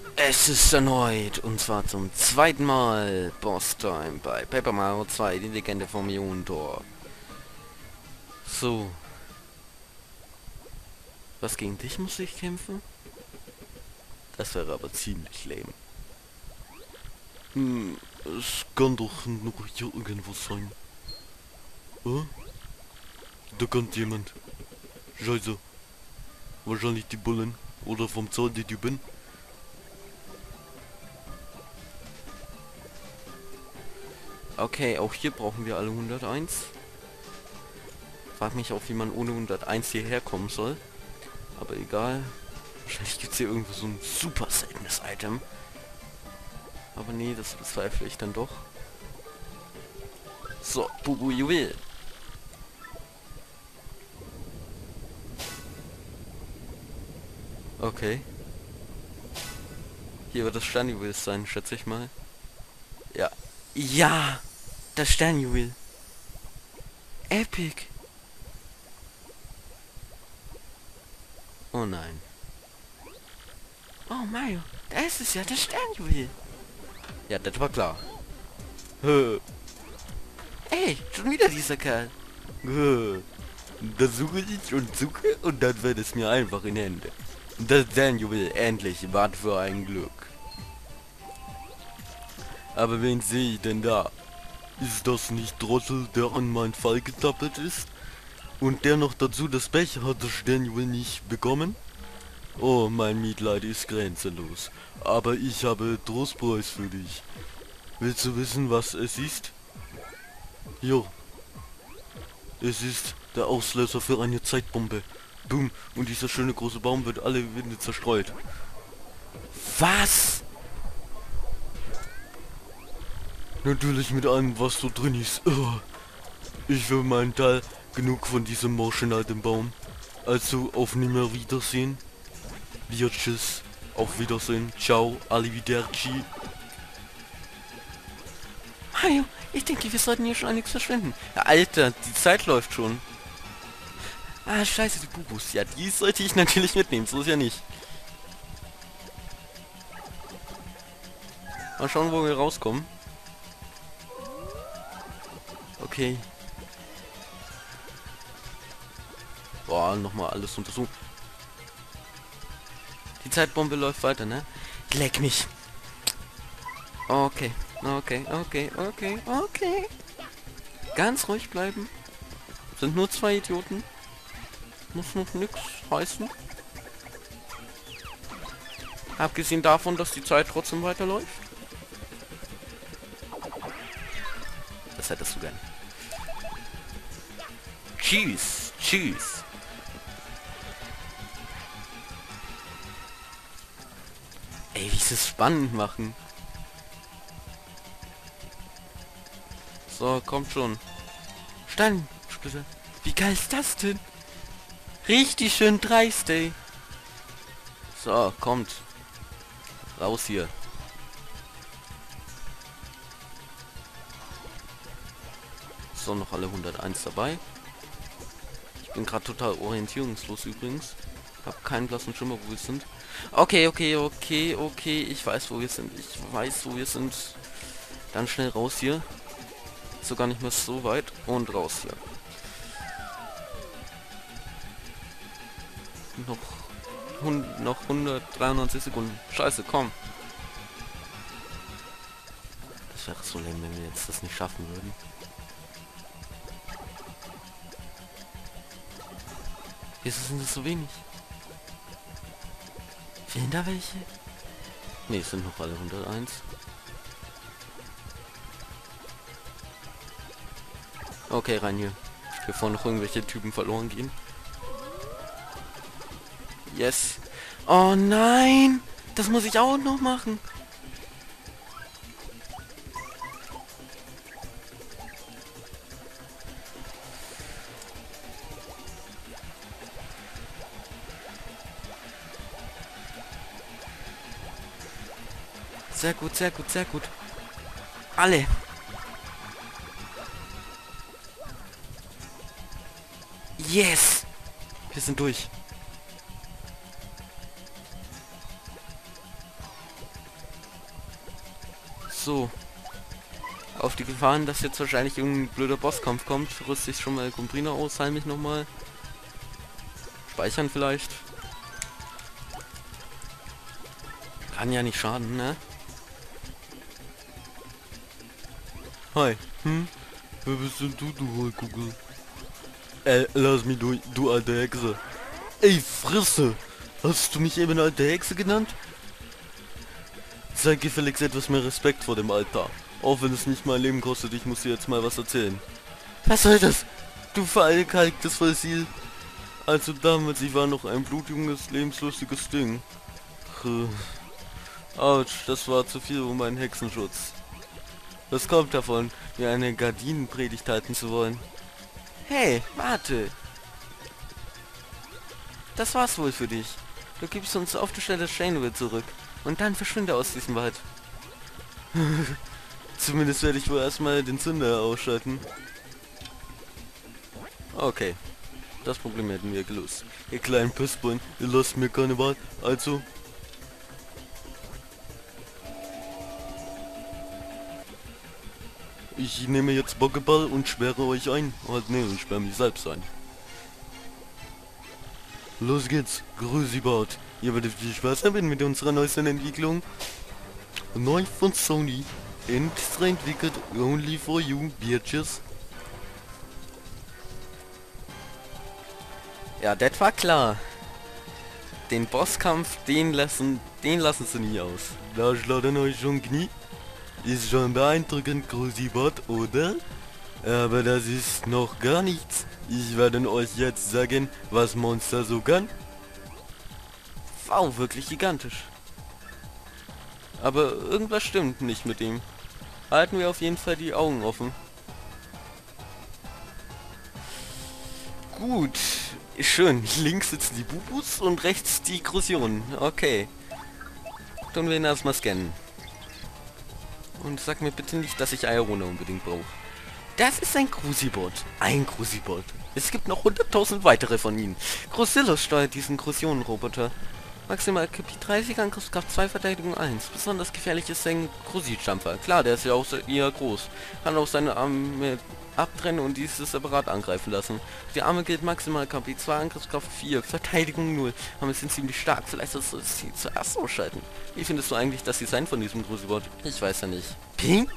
Es ist erneut, und zwar zum zweiten Mal, Boss-Time bei Paper Mario 2, die Legende vom Ionentor. So, was gegen dich muss ich kämpfen? Das wäre aber ziemlich lame. Es kann doch noch hier irgendwas sein. Da kommt jemand. Scheiße. Wahrscheinlich die Bullen. Oder vom Zoll die Typen. Okay, auch hier brauchen wir alle 101. Frag mich auch, wie man ohne 101 hierher kommen soll. Aber egal. Wahrscheinlich gibt es hier irgendwo so ein super seltenes Item. Aber nee, das bezweifle ich dann doch. So, Bubu Juwel. Okay. Hier wird das Sternjuwel sein, schätze ich mal. Ja. Ja! Das Sternjuwel. Epic. Oh nein. Oh Mario, da ist es ja, das Sternjuwel. Ja, das war klar. Ey, schon wieder dieser Kerl. Da suche ich und dann wird es mir einfach in Hände. Das Sternjuwel, endlich, wart für ein Glück. Aber wen sehe ich denn da? Ist das nicht Drossel, der an meinen Fall getappelt ist? Und der noch dazu das Pech hat, das Sternjuwel nicht bekommen? Oh, mein Mitleid ist grenzenlos. Aber ich habe Trostpreis für dich. Willst du wissen, was es ist? Jo, es ist der Auslöser für eine Zeitbombe. Boom, und dieser schöne große Baum wird alle Winde zerstreut. Was? Natürlich mit allem, was so drin ist. Ich für meinen Teil genug von diesem morschen alten Baum. Also auf Nimmerwiedersehen. Wir tschüss. Auf Wiedersehen. Ciao. Arrivederci. Mario, ich denke, wir sollten hier schon nichts verschwenden. Ja, Alter, die Zeit läuft schon. Ah, scheiße, die Bubus. Ja, die sollte ich natürlich mitnehmen. So ist ja nicht. Mal schauen, wo wir rauskommen. Okay. Boah, nochmal alles untersuchen. Die Zeitbombe läuft weiter, ne? Leck mich. Okay. Okay. Ganz ruhig bleiben. Sind nur zwei Idioten. Muss noch nix heißen. Abgesehen davon, dass die Zeit trotzdem weiterläuft. Das hättest du gern. Tschüss. Tschüss. Ey, wie sie es spannend machen. So, kommt schon. Steinsplitter. Wie geil ist das denn? Richtig schön dreist, ey. So, kommt. Raus hier. So, noch alle 101 dabei. Ich bin gerade total orientierungslos übrigens. Hab keinen blassen Schimmer, wo wir sind. Okay. Ich weiß, wo wir sind. Dann schnell raus hier. Ist sogar nicht mehr so weit. Und raus hier. Noch 193 Sekunden. Scheiße, komm. Das wäre so lame, wenn wir jetzt das nicht schaffen würden. Wieso sind das so wenig? Fehlen da welche? Ne, es sind noch alle 101. Okay, rein hier. Bevor noch irgendwelche Typen verloren gehen. Yes. Oh nein! Das muss ich auch noch machen. Sehr gut. Alle. Yes! Wir sind durch. So. Auf die Gefahren, dass jetzt wahrscheinlich irgendein blöder Bosskampf kommt, rüste ich schon mal Comprina aus, heil mich nochmal. Speichern vielleicht. Kann ja nicht schaden, ne? Hi. Wer bist denn du Rollkugel? Lass mich durch, du alte Hexe. Ey, Frisse! Hast du mich eben alte Hexe genannt? Zeig gefälligst etwas mehr Respekt vor dem Alter. Auch wenn es nicht mein Leben kostet, ich muss dir jetzt mal was erzählen. Was soll das? Du verkalktes Fossil. Also damals, ich war noch ein blutjunges, lebenslustiges Ding. Autsch, das war zu viel um meinen Hexenschutz. Das kommt davon, mir eine Gardinenpredigt halten zu wollen. Hey, warte. Das war's wohl für dich. Du gibst uns auf die Stelle Shanewell zurück. Und dann verschwinde aus diesem Wald. Zumindest werde ich wohl erstmal den Zünder ausschalten. Okay. Das Problem hätten wir gelöst. Ihr kleinen Pissbullen, ihr lasst mir keine Wahl. Also... Ich nehme jetzt Bockeball und sperre euch ein. Halt, nee, ich sperre mich selbst ein. Los geht's, Grüßibart. Ihr werdet viel Spaß haben mit unserer neuesten Entwicklung. Neu von Sony. Extra entwickelt, only for you, bitches. Ja, das war klar. Den Bosskampf, den lassen sie nie aus. Da schlagen euch schon Knie. Ist schon beeindruckend, Grüßibart, oder? Aber das ist noch gar nichts. Ich werde euch jetzt sagen, was Monster so kann. Wow, wirklich gigantisch. Aber irgendwas stimmt nicht mit ihm. Halten wir auf jeden Fall die Augen offen. Gut. Schön. Links sitzen die Bubus und rechts die Krusionen. Okay. Tun wir ihn erstmal scannen. Und sag mir bitte nicht, dass ich Aerona unbedingt brauche. Das ist ein Crucibot. Ein Crucibot. Es gibt noch 100.000 weitere von ihnen. Crucillus steuert diesen Crusionen-Roboter. Maximal KP 30, Angriffskraft 2, Verteidigung 1. Besonders gefährlich ist sein Cruci-Stampfer. Klar, der ist ja auch eher groß. Kann auch seine Arme abtrennen und diese separat angreifen lassen. Die Arme gilt maximal KP 2, Angriffskraft 4, Verteidigung 0. Arme sind ziemlich stark. Vielleicht sollst du sie zuerst ausschalten. Wie findest du eigentlich das Design von diesem Crucibot? Ich weiß ja nicht. Pink?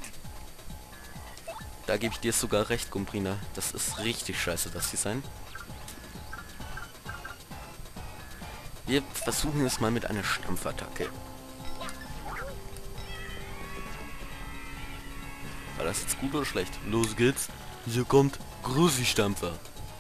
Da gebe ich dir sogar recht, Comprina. Das ist richtig scheiße, das Design. Wir versuchen es mal mit einer Stampfattacke. War das jetzt gut oder schlecht? Los geht's. Hier kommt Cruci-Stampfer.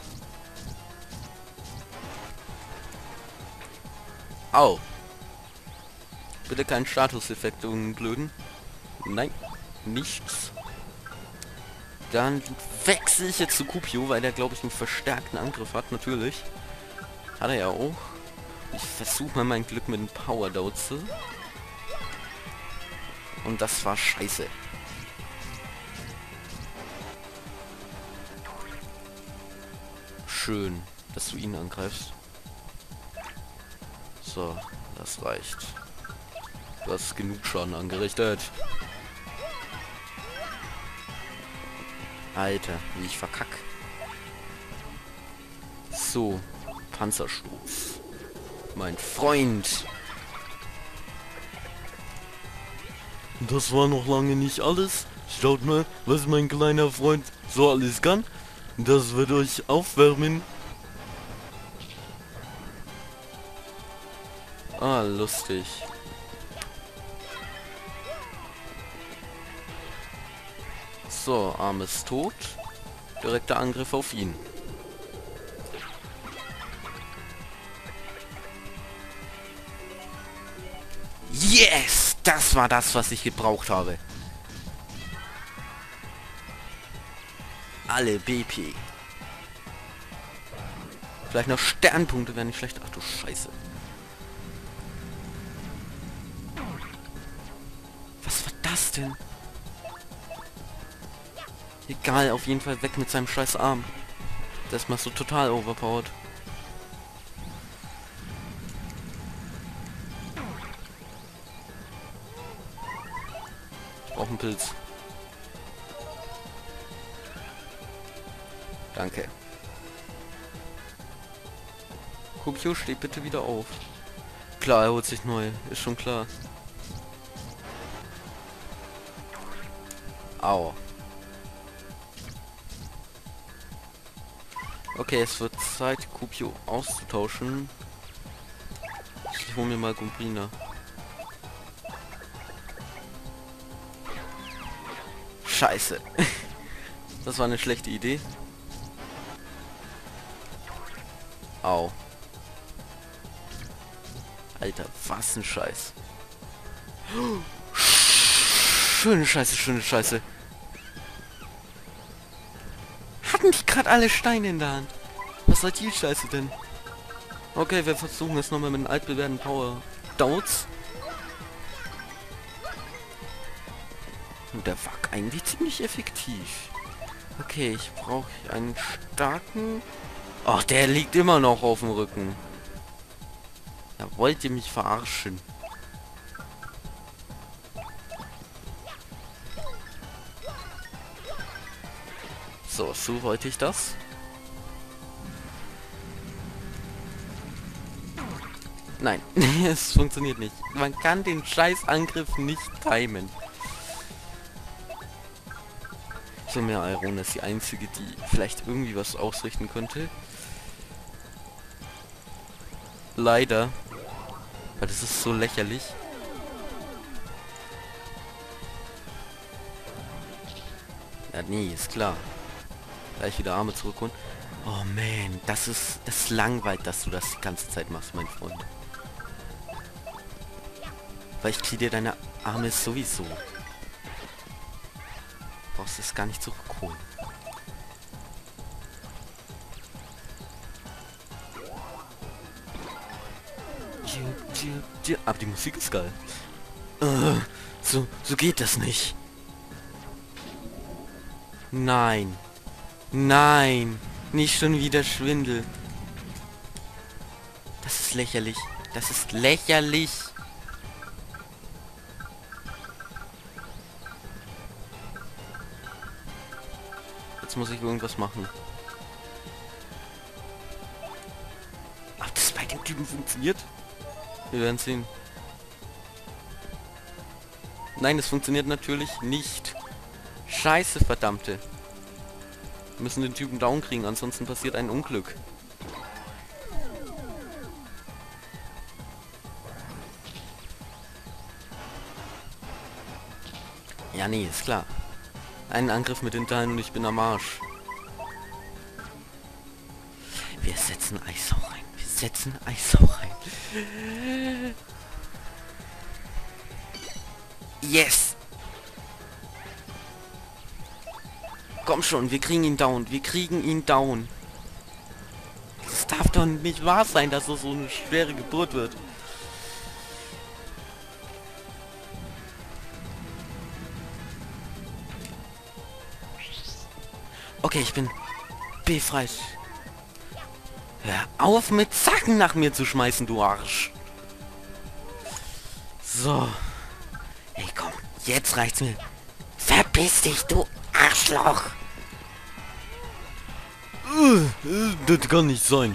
Au. Bitte keinen Statuseffekt unglöden. Nein, nichts. Dann wechsle ich jetzt zu Kupio, weil der, glaube ich, einen verstärkten Angriff hat, natürlich. Hat er ja auch. Ich versuche mal mein Glück mit dem Power-Dauze. Und das war scheiße. Schön, dass du ihn angreifst. So, das reicht. Du hast genug Schaden angerichtet. Alter, wie ich verkack. So, Panzerstoß. Mein Freund. Das war noch lange nicht alles. Schaut mal, was mein kleiner Freund so alles kann. Das wird euch aufwärmen. Ah, lustig. So, Arm ist tot. Direkter Angriff auf ihn. Yes! Das war das, was ich gebraucht habe. Alle BP. Vielleicht noch Sternpunkte wären nicht schlecht. Ach du Scheiße. Was war das denn? Egal, auf jeden Fall weg mit seinem scheiß Arm. Das ist mal so total overpowered. Ich brauche einen Pilz. Danke. Kupio, steht bitte wieder auf. Klar, er holt sich neu. Ist schon klar. Au. Okay, es wird Zeit, Kupio auszutauschen. Ich hole mir mal Gumbrina. Scheiße. Das war eine schlechte Idee. Au. Alter, was ein Scheiß. Schöne Scheiße, schöne Scheiße. Hatten die gerade alle Steine in der Hand? Was soll die Scheiße denn? Okay, wir versuchen es nochmal mit den altbewährten Power Downs. Und der war eigentlich ziemlich effektiv. Okay, ich brauche einen starken... Ach, der liegt immer noch auf dem Rücken. Da wollt ihr mich verarschen. So wollte ich das. Nein, es funktioniert nicht. Man kann den Scheißangriff nicht timen. So, mehr Irona ist die einzige, die vielleicht irgendwie was ausrichten könnte. Leider. Weil das ist so lächerlich. Ja, nee, ist klar. Gleich wieder Arme zurückholen. Oh man, das ist langweilig, dass du das die ganze Zeit machst, mein Freund. Weil ich kriege dir deine Arme sowieso. Brauchst es gar nicht zurückholen. Aber die Musik ist geil. So geht das nicht. Nein. Nein. Nicht schon wieder Schwindel. Das ist lächerlich. Das ist lächerlich. Jetzt muss ich irgendwas machen. Ob das bei dem Typen funktioniert? Wir werden sehen. Nein, es funktioniert natürlich nicht. Scheiße, verdammte. Wir müssen den Typen down kriegen, ansonsten passiert ein Unglück. Ja, nee, ist klar. Einen Angriff mit den Teilen und ich bin am Arsch. Wir setzen Eishauch rein. Wir setzen Eishauch rein. Yes! Komm schon, wir kriegen ihn down. Wir kriegen ihn down. Das darf doch nicht wahr sein, dass das so eine schwere Geburt wird. Okay, ich bin befreit. Hör auf mit Zacken nach mir zu schmeißen, du Arsch. So. Ey, komm. Jetzt reicht's mir. Verpiss dich, du Arschloch. Das kann nicht sein.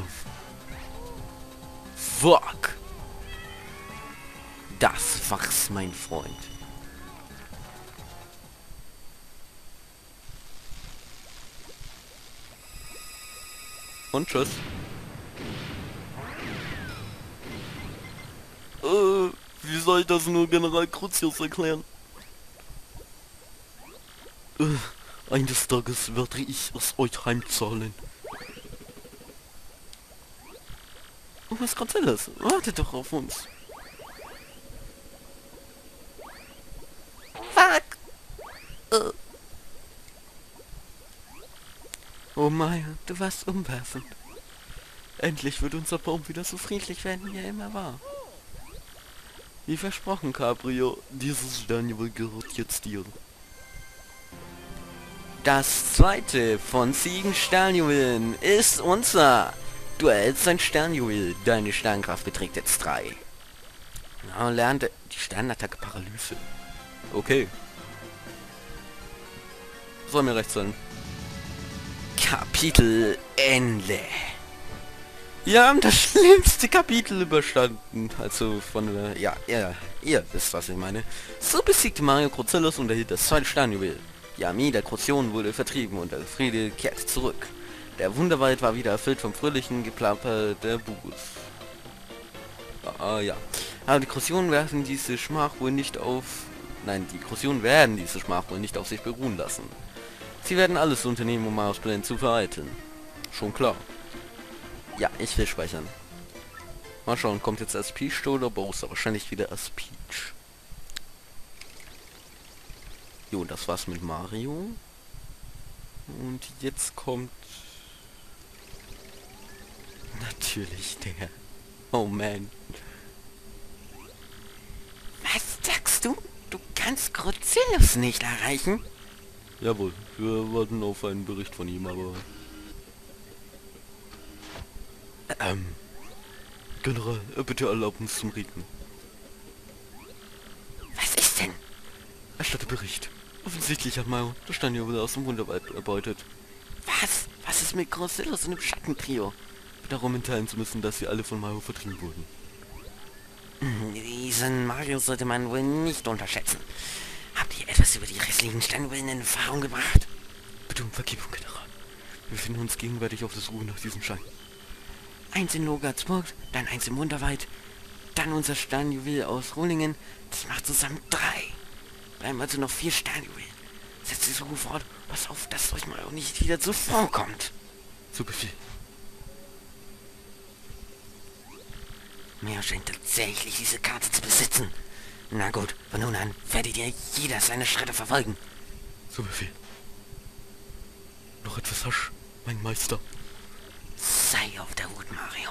Fuck. Das war's, mein Freund. Und tschüss. Wie soll ich das nur General Crucius erklären? Eines Tages werde ich es euch heimzahlen. Oh, was Godzillas? Wartet doch auf uns. Fuck! Oh Maya, du warst umwerfend. Endlich wird unser Baum wieder so friedlich werden, wie er immer war. Wie versprochen, Cabrio, dieses Sternjuwel gehört jetzt dir. Das zweite von 7 Sternjuwelen ist unser. Du erhältst ein Sternjuwel. Deine Sternkraft beträgt jetzt 3. Ja, lernte die Sternattacke Paralyse. Okay. soll mir recht sein. Kapitel Ende. Wir haben das schlimmste Kapitel überstanden. Also von der... Ja, ihr wisst, was ich meine. So besiegte Mario Crozillus und erhielt das zweite Sternjuwel. Die Armee der Krotionen wurde vertrieben und der Friede kehrte zurück. Der Wunderwald war wieder erfüllt vom fröhlichen Geplapper der Bugus. Ja. Aber die Krotionen werfen diese Schmach wohl nicht auf... Nein, die Krotionen werden diese Schmach wohl nicht auf sich beruhen lassen. Sie werden alles unternehmen, um Marios Pläne zu vereiteln. Schon klar. Ja, ich will speichern. Mal schauen, kommt jetzt als Peach oder Bowser? Wahrscheinlich wieder als Peach. Jo, das war's mit Mario. Und jetzt kommt... Natürlich der... Oh man. Was sagst du? Du kannst Crozillus nicht erreichen? Jawohl, wir warten auf einen Bericht von ihm, aber... General, bitte erlaubt uns zum Reden. Was ist denn? Erstatte Bericht. Offensichtlich hat Mario das Steinjuwel aus dem Wunderwald erbeutet. Was? Was ist mit Crozillus und dem Schattentrio? Darum mitteilen zu müssen, dass sie alle von Mario vertrieben wurden. Diesen Mario sollte man wohl nicht unterschätzen. Habt ihr etwas über die restlichen Steinjuwelen in Erfahrung gebracht? Bitte um Vergebung, General. Wir befinden uns gegenwärtig auf der Suche nach diesem Stein. Eins in Logartsburg, dann eins im Wunderwald, dann unser Sternjuwel aus Rohlingen. Das macht zusammen 3. Bleiben also noch 4 Sternjuwelen. Setzt die Suche fort, pass auf, dass euch mal auch nicht wieder zuvor kommt. Zu Befehl. Mir scheint tatsächlich diese Karte zu besitzen. Na gut, von nun an werdet ihr jeder seine Schritte verfolgen. Zu Befehl. Noch etwas Hasch, mein Meister. Sei auf der Hut, Mario.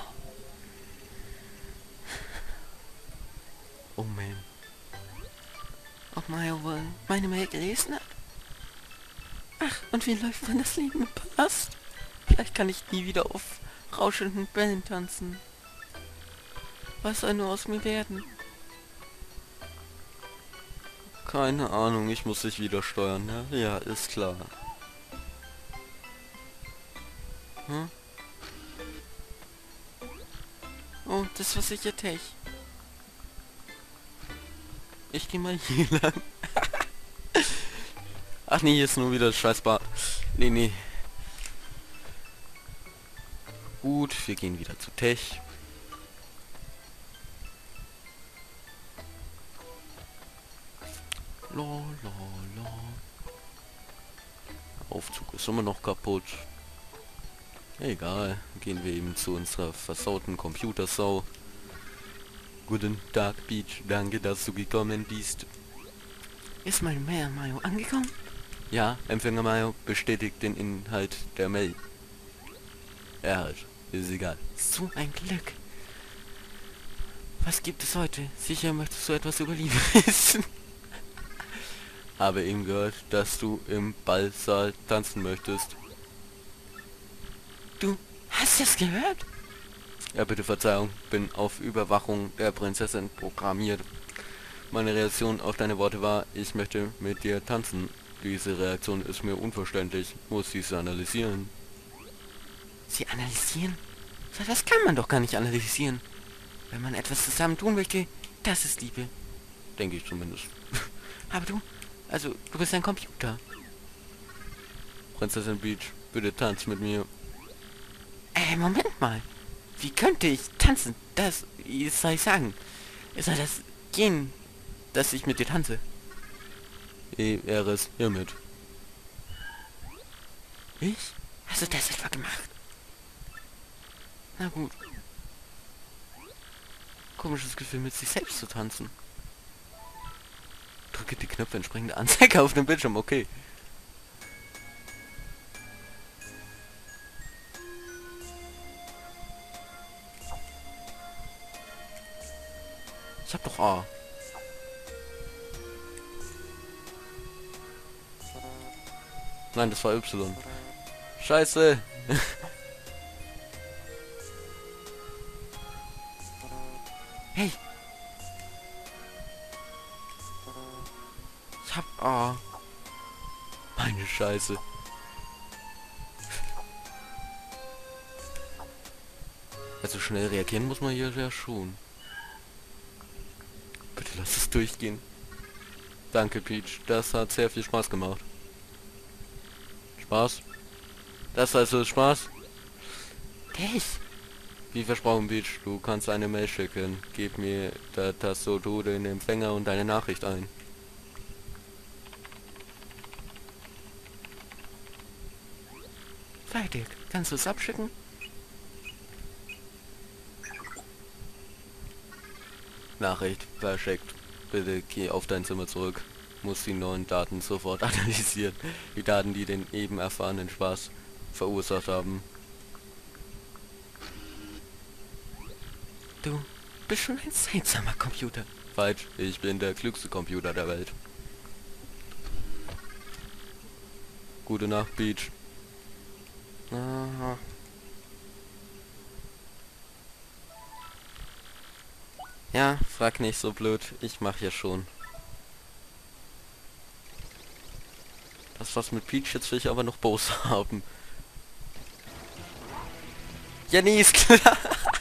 Oh man. Ob Mario wohl meine Mail gelesen hat? Ach, und wie läuft denn das Leben im Palast? Vielleicht kann ich nie wieder auf rauschenden Bällen tanzen. Was soll nur aus mir werden? Keine Ahnung, ich muss dich wieder steuern, ne? Ja, ist klar. Hm? Oh, das war sicher Tech. Ich geh mal hier lang. Ach nee, hier ist nur wieder das Scheißbad. Nee. Gut, wir gehen wieder zu Tech. La. Aufzug ist immer noch kaputt. Egal, gehen wir eben zu unserer versauten Computersau. Guten Tag, Peach. Danke, dass du gekommen bist. Ist mein Mail Mario angekommen? Ja, Empfänger Mario bestätigt den Inhalt der Mail. Halt, ist egal. So ein Glück. Was gibt es heute? Sicher möchtest du etwas über Liebe wissen. Habe eben gehört, dass du im Ballsaal tanzen möchtest. Du hast das gehört? Ja, bitte Verzeihung, bin auf Überwachung der Prinzessin programmiert. Meine Reaktion auf deine Worte war, ich möchte mit dir tanzen. Diese Reaktion ist mir unverständlich, muss diese analysieren. Sie analysieren? So, das kann man doch gar nicht analysieren. Wenn man etwas zusammen tun möchte, das ist Liebe. Denke ich zumindest. Aber du bist ein Computer. Prinzessin Peach, bitte tanz mit mir. Moment mal. Wie könnte ich tanzen? Wie soll ich sagen? Soll das gehen, dass ich mit dir tanze? Er ist hiermit. Ich? Hast du das etwa gemacht? Na gut. Komisches Gefühl, mit sich selbst zu tanzen. Drücke die Knöpfe entsprechende Anzeige auf dem Bildschirm, okay. Ich hab doch A. Nein, das war Y. Scheiße. Hey. Ich hab A. Meine Scheiße. Also schnell reagieren muss man hier ja schon. Bitte lass es durchgehen. Danke, Peach. Das hat sehr viel Spaß gemacht. Spaß? Das heißt also Spaß? Dich? Wie versprochen, Peach, du kannst eine Mail schicken. Gib mir das so du den Empfänger und deine Nachricht ein. Fertig. Kannst du es abschicken? Nachricht verschickt. Bitte geh auf dein Zimmer zurück. Muss die neuen Daten sofort analysieren. Die Daten, die den eben erfahrenen Spaß verursacht haben. Du bist schon ein seltsamer Computer. Falsch, ich bin der klügste Computer der Welt. Gute Nacht, Peach. Aha. Ja, frag nicht so blöd. Ich mach ja schon. Das was mit Peach jetzt will ich aber noch Bose haben. Ja, nee, ist klar.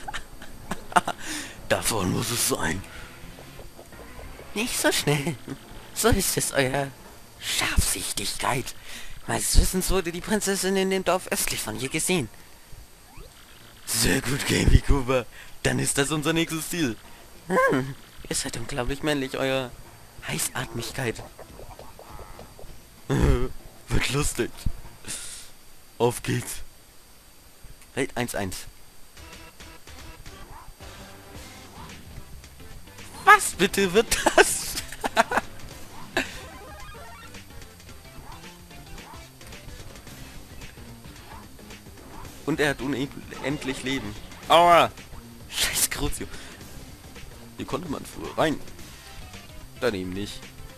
Davon muss es sein. Nicht so schnell. So ist es, euer Scharfsichtigkeit. Meines Wissens wurde die Prinzessin in dem Dorf östlich von hier gesehen. Sehr gut, Gamey Cooper. Dann ist das unser nächstes Ziel. Ihr seid unglaublich männlich, euer Heißatmigkeit. Wird lustig. Auf geht's. Welt 1-1. Was bitte wird das? Und er hat unendlich Leben. Aua! Scheiß Crucio. Hier konnte man früher rein. Daneben nicht.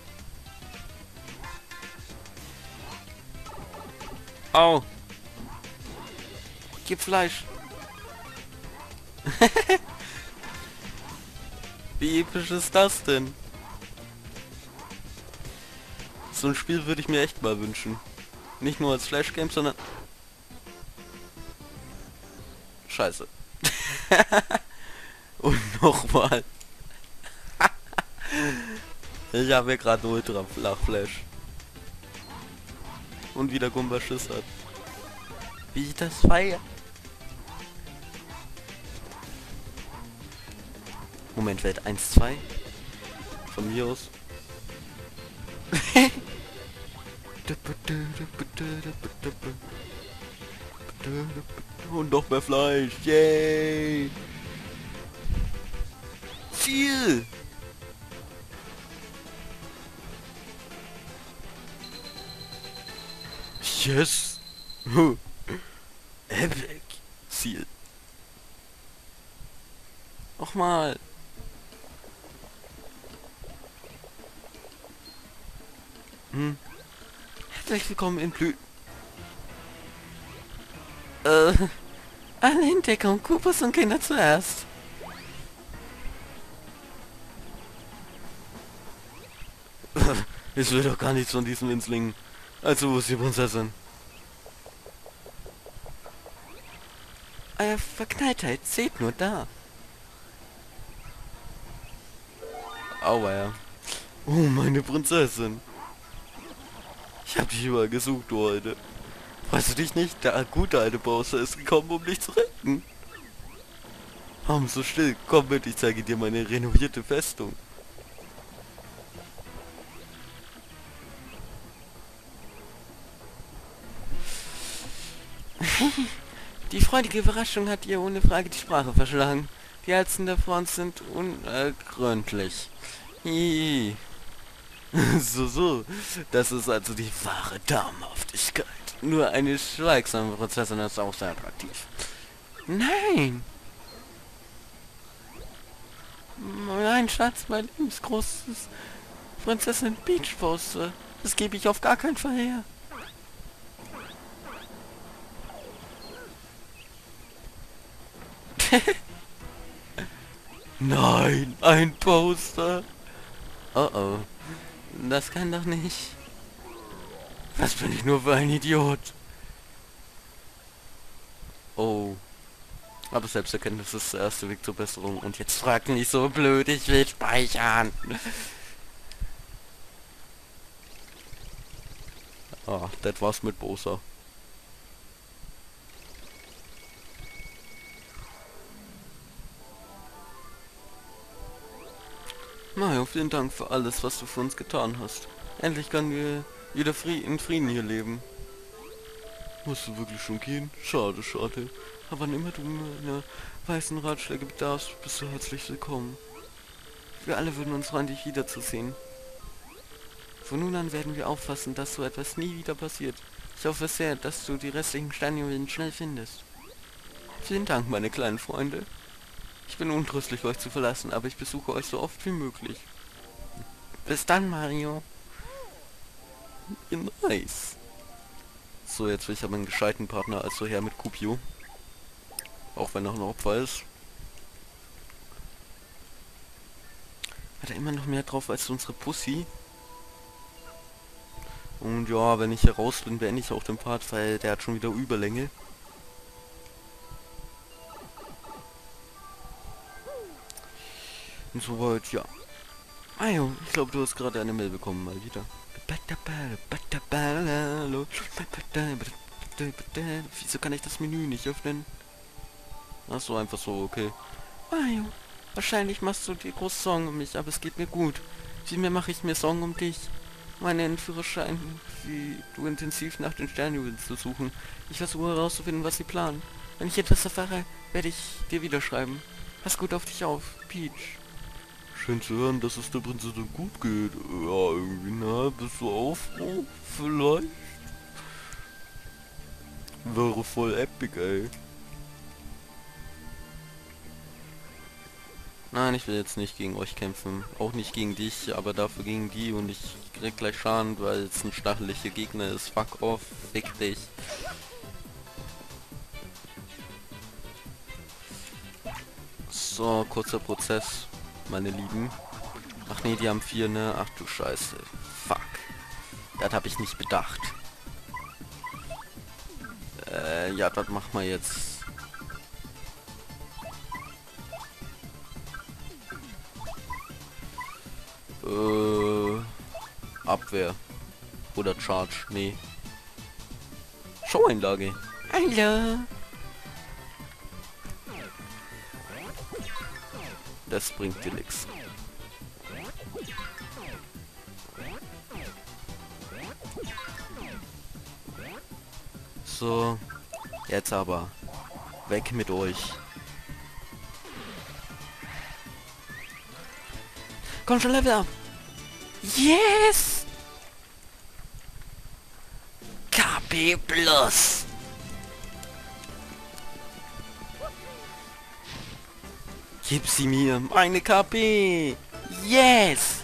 Au! Gib Fleisch. Wie episch ist das denn? So ein Spiel würde ich mir echt mal wünschen. Nicht nur als Flash-Game, sondern... Scheiße. Und nochmal. Ich habe ja gerade Ultra Flach-Flash. Und wieder Gumba Schiss hat. Wie ich das feiere. Moment, Welt 1-2. Von mir aus. Und noch mehr Fleisch. Yay! Ziel! Yes! Epic! Ziel. Och mal. Herzlich willkommen in Blü... Eine Entdeckung. Coopers und Kinder zuerst. Ich will doch gar nichts von diesen Winzlingen. Also, wo ist die Prinzessin? Euer Verknalltheit, seht nur da. Aua, ja. Oh, meine Prinzessin. Ich hab dich überall gesucht, du Alte. Weißt du dich nicht? Der gute alte Bowser ist gekommen, um dich zu retten. Warum so still? Komm mit, ich zeige dir meine renovierte Festung. Die freudige Überraschung hat ihr ohne Frage die Sprache verschlagen. Die Herzen der Frauen sind unergründlich. Hihi. So. Das ist also die wahre Damenhaftigkeit. Nur eine schweigsame Prinzessin ist auch sehr attraktiv. Nein! Mein Schatz, mein lebensgroßes Prinzessin Peach Poster. Das gebe ich auf gar keinen Fall her. Nein, ein Poster. Oh oh. Das kann doch nicht. Was bin ich nur für ein Idiot? Oh. Aber Selbsterkenntnis ist der erste Weg zur Besserung. Und jetzt frag nicht so blöd, ich will speichern. Ah, das war's mit Bosa. Mario, vielen Dank für alles, was du für uns getan hast. Endlich können wir wieder in Frieden hier leben. Musst du wirklich schon gehen? Schade, schade. Aber wann immer du meine weißen Ratschläge bedarfst, bist du herzlich willkommen. Wir alle würden uns freuen, dich wiederzusehen. Von nun an werden wir aufpassen, dass so etwas nie wieder passiert. Ich hoffe sehr, dass du die restlichen Sternjuwelen schnell findest. Vielen Dank, meine kleinen Freunde. Ich bin untröstlich, euch zu verlassen, aber ich besuche euch so oft wie möglich. Bis dann, Mario. Nice. So, jetzt will ich aber einen gescheiten Partner, also her mit Kupio. Auch wenn er noch ein Opfer ist. Hat er immer noch mehr drauf als unsere Pussy. Und ja, wenn ich hier raus bin, beende ich auch den Part, weil der hat schon wieder Überlänge. Und soweit, ja. Mario, ich glaube, du hast gerade eine Mail bekommen, mal wieder. Wieso kann ich das Menü nicht öffnen? Ach so, einfach so, okay. Mario, wahrscheinlich machst du dir groß Sorgen um mich, aber es geht mir gut. Vielmehr mache ich mir Sorgen um dich. Meinen Führerschein, wie du intensiv nach den Sternjuwelen zu suchen. Ich versuche herauszufinden, was sie planen. Wenn ich etwas erfahre, werde ich dir wieder schreiben. Pass gut auf dich auf, Peach. Schön zu hören, dass es der Prinzessin gut geht. Ja, irgendwie, na, bist du Aufbruch? Vielleicht? Wäre voll epic, ey. Nein, ich will jetzt nicht gegen euch kämpfen. Auch nicht gegen dich, aber dafür gegen die. Und ich krieg gleich Schaden, weil es ein stacheliger Gegner ist. Fuck off, fick dich. So, kurzer Prozess, meine Lieben. Ach nee, die haben 4, ne? Ach du Scheiße. Fuck. Das habe ich nicht bedacht. Ja, das machen wir jetzt. Abwehr. Oder Charge. Nee. Showeinlage. Hallo. Das bringt dir nichts. So. Jetzt aber. Weg mit euch. Komm schon, Level up. Yes! KP Plus. Gib sie mir, meine KP. Yes!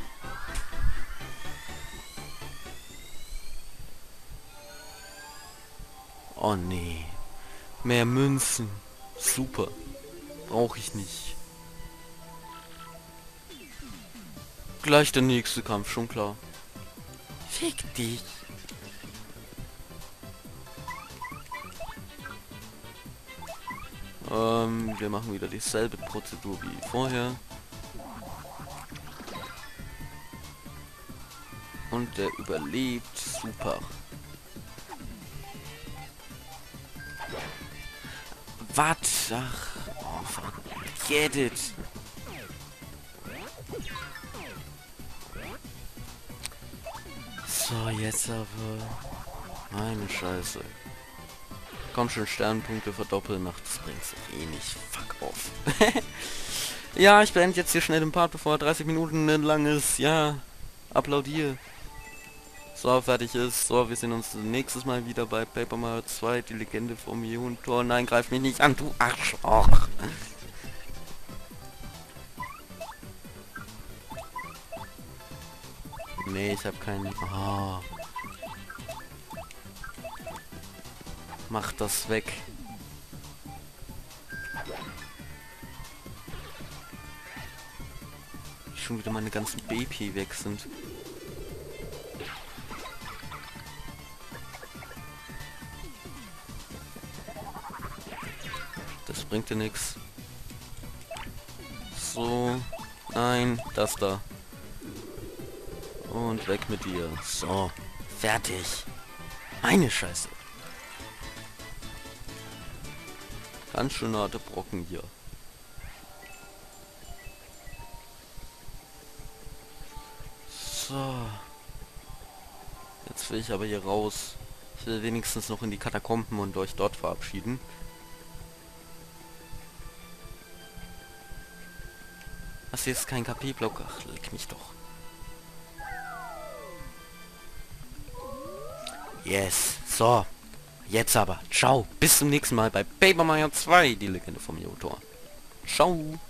Oh nee. Mehr Münzen. Super. Brauche ich nicht. Gleich der nächste Kampf, schon klar. Fick dich. Wir machen wieder dieselbe Prozedur wie vorher. Und der überlebt. Super. Was? Ach, oh, forget it. So, jetzt aber... Meine Scheiße. Komm schon, Sternpunkte verdoppeln. Ach, das bringt's doch eh nicht. Fuck off. Ja, ich beende jetzt hier schnell den Part, bevor er 30 Minuten lang ist. Ja, applaudier. So, fertig ist. So, wir sehen uns nächstes Mal wieder bei Paper Mario 2, die Legende vom Ionentor. Nein, greif mich nicht an, du Arschloch. Nee, ich habe keinen... Oh. Mach das weg. Schon wieder meine ganzen BP weg sind. bringt dir nichts. So. Nein, das da. Und weg mit dir. So. Fertig. Meine Scheiße. Ganz schön harte Brocken hier. So. Jetzt will ich aber hier raus. Ich will wenigstens noch in die Katakomben und euch dort verabschieden. Das hier ist kein KP-Block. Ach, leck mich doch. Yes. So. Jetzt aber. Ciao. Bis zum nächsten Mal bei Paper Mario 2, die Legende vom Jotor. Ciao.